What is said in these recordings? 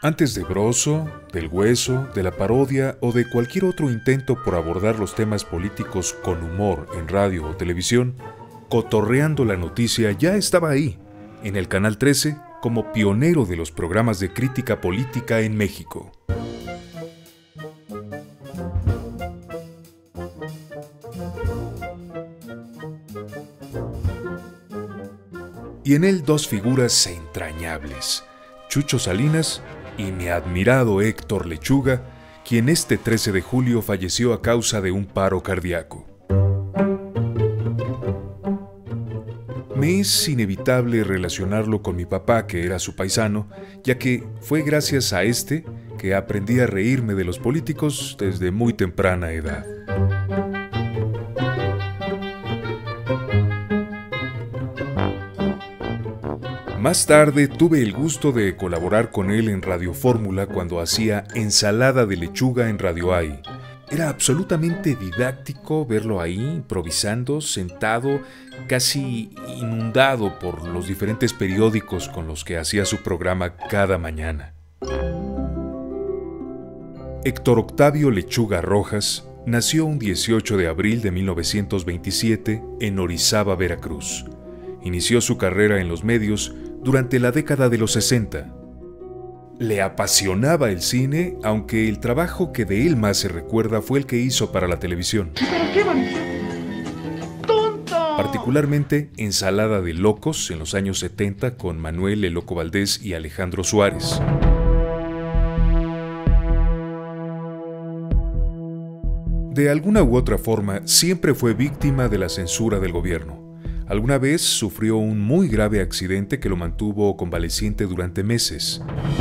Antes de Broso, del Hueso, de la parodia o de cualquier otro intento por abordar los temas políticos con humor en radio o televisión, Cotorreando la Noticia ya estaba ahí, en el Canal 13, como pionero de los programas de crítica política en México. Y en él dos figuras entrañables, Chucho Salinas y mi admirado Héctor Lechuga, quien este 13 de julio falleció a causa de un paro cardíaco. Me es inevitable relacionarlo con mi papá, que era su paisano, ya que fue gracias a este que aprendí a reírme de los políticos desde muy temprana edad. Más tarde tuve el gusto de colaborar con él en Radio Fórmula cuando hacía Ensalada de Lechuga en Radio AI. Era absolutamente didáctico verlo ahí, improvisando, sentado, casi inundado por los diferentes periódicos con los que hacía su programa cada mañana. Héctor Octavio Lechuga Rojas nació un 18 de abril de 1927 en Orizaba, Veracruz. Inició su carrera en los medios durante la década de los 60. Le apasionaba el cine, aunque el trabajo que de él más se recuerda fue el que hizo para la televisión. ¿Pero qué van? ¡Tonto! Particularmente Ensalada de Locos en los años 70 con Manuel El Loco Valdés y Alejandro Suárez. De alguna u otra forma, siempre fue víctima de la censura del gobierno. Alguna vez sufrió un muy grave accidente que lo mantuvo convaleciente durante meses.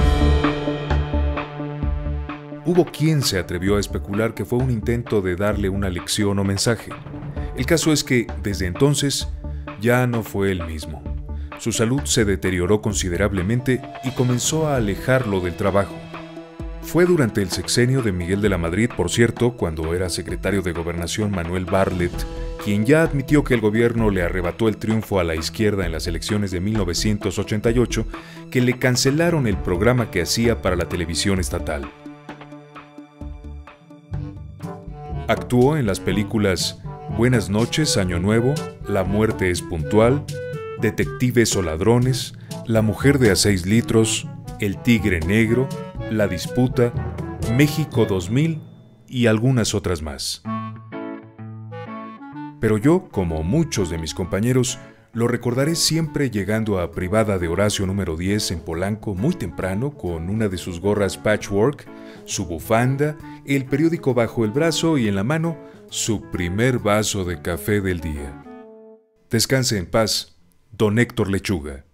Hubo quien se atrevió a especular que fue un intento de darle una lección o mensaje. El caso es que, desde entonces, ya no fue el mismo. Su salud se deterioró considerablemente y comenzó a alejarlo del trabajo. Fue durante el sexenio de Miguel de la Madrid, por cierto, cuando era secretario de Gobernación Manuel Bartlett, quien ya admitió que el gobierno le arrebató el triunfo a la izquierda en las elecciones de 1988, que le cancelaron el programa que hacía para la televisión estatal. Actuó en las películas Buenas noches, Año Nuevo, La muerte es puntual, Detectives o ladrones, La mujer de a 6 litros, El tigre negro, La disputa, México 2000 y algunas otras más. Pero yo, como muchos de mis compañeros, lo recordaré siempre llegando a Privada de Horacio número 10 en Polanco muy temprano con una de sus gorras patchwork, su bufanda, el periódico bajo el brazo y en la mano su primer vaso de café del día. Descanse en paz, don Héctor Lechuga.